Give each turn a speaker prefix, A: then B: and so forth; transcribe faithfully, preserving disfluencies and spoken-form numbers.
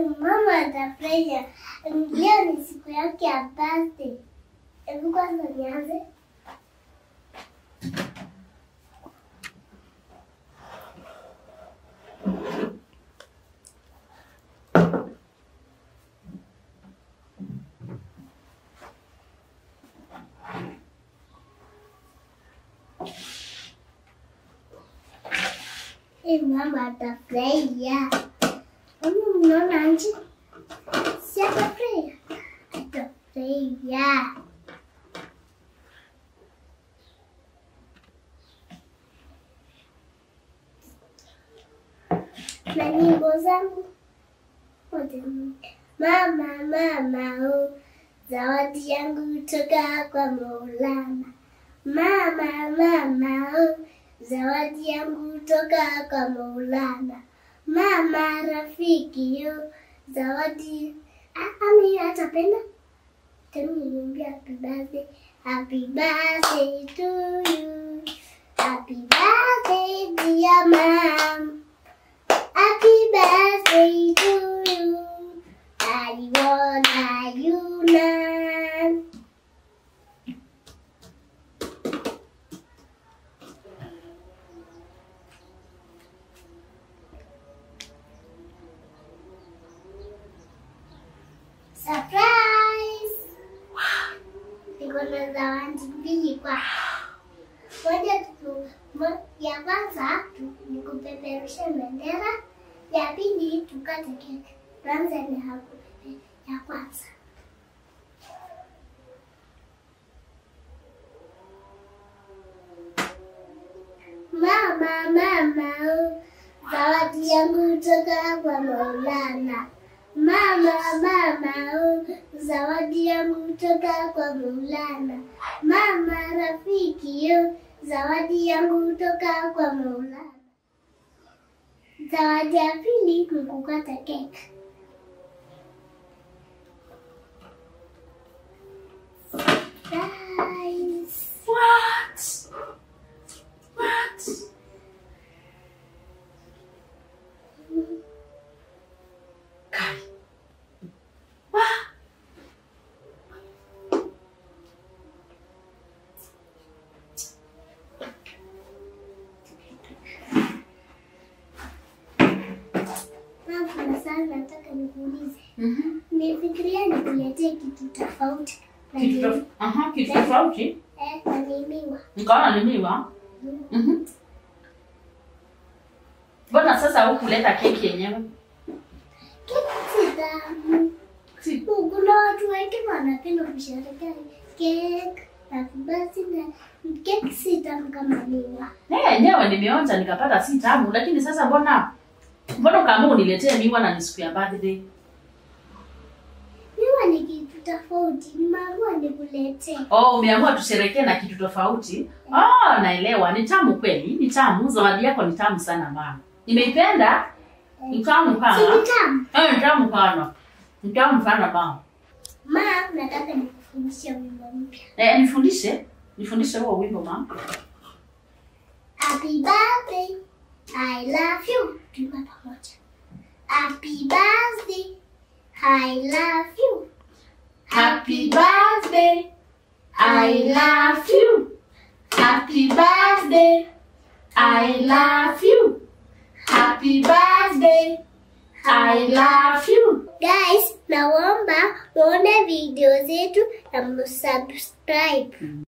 A: Mama atafurahia. Leo ni siku yake ya birthday. Hebu kwanza nianze. Eh, mama atafurahia. Mama mnaona anje? Si atafurahia? Atafurahia. Na nyimbo zangu. Mama, mama, oh, zawadi yangu kutoka kwa Maulana. Mama, mama, oh, zawadi yangu kutoka kwa Maulana. Mama, rafiki, yo, zawadi. Ami atapenda? Tena niambia happy birthday. Happy birthday to you. Happy birthday, dear mom. Happy birthday to you. I want you now. Surprise! Niko na zawadi mbili kwa. Moja tu, ya kwanza nikupeperusha bendera, ya pili tukate keki. Kwanza ni hapo ya kwanza. Mama, mama, zawadi yangu kutoka kwa Maulana. Mama, mama, zawadi yangu kutoka kwa Maulana. Mama, rafiki, yo, zawadi yangu kutoka kwa Maulana. Zawadi ya pili ni kukata keki. Guys.
B: What? What? Kai. What?
A: Mama, sasa nataka nikuulize.
B: Mhm.
A: Nifikiria nikuletee kitu tofauti.
B: Kitu tofauti? Aha, kitu tofauti?
A: Eh, na ni miwa.
B: Nikaona ni miwa? Mhm. Mbona sasa hukuleta keki yenyewe?
A: Keki si tamu.
B: Si.
A: Kuna watu wengi wanapenda kusherehekea keki. Na basi na keki si tamu kama miwa.
B: Eh, yenyewe nimeonja nikapata si tamu, lakini sasa mbona mbona kama uniletee miwa na ni siku ya birthday?
A: Miwa ni kitu tofauti. Nimeamua nikuletee.
B: Oh, umeamua tusherekee na kitu tofauti? Oh, naelewa. Ni tamu kweli. Ni tamu. Zawadi yako ni tamu sana mama. Nimeipenda. Ni tamu sana.
A: Si ni tamu?
B: Eh, ni tamu sana. Ni tamu sana mama.
A: Mama, nataka nikufundishe wimbo mpya.
B: Eh, nifundishe. Nifundishe huo wimbo mama.
A: Happy birthday, I love you. Tuimba pamoja. Happy birthday, I love you.
B: Happy birthday. I love you. Happy birthday. I love you. Happy birthday. I love you.
A: Guys, naomba muone video zetu na msubscribe.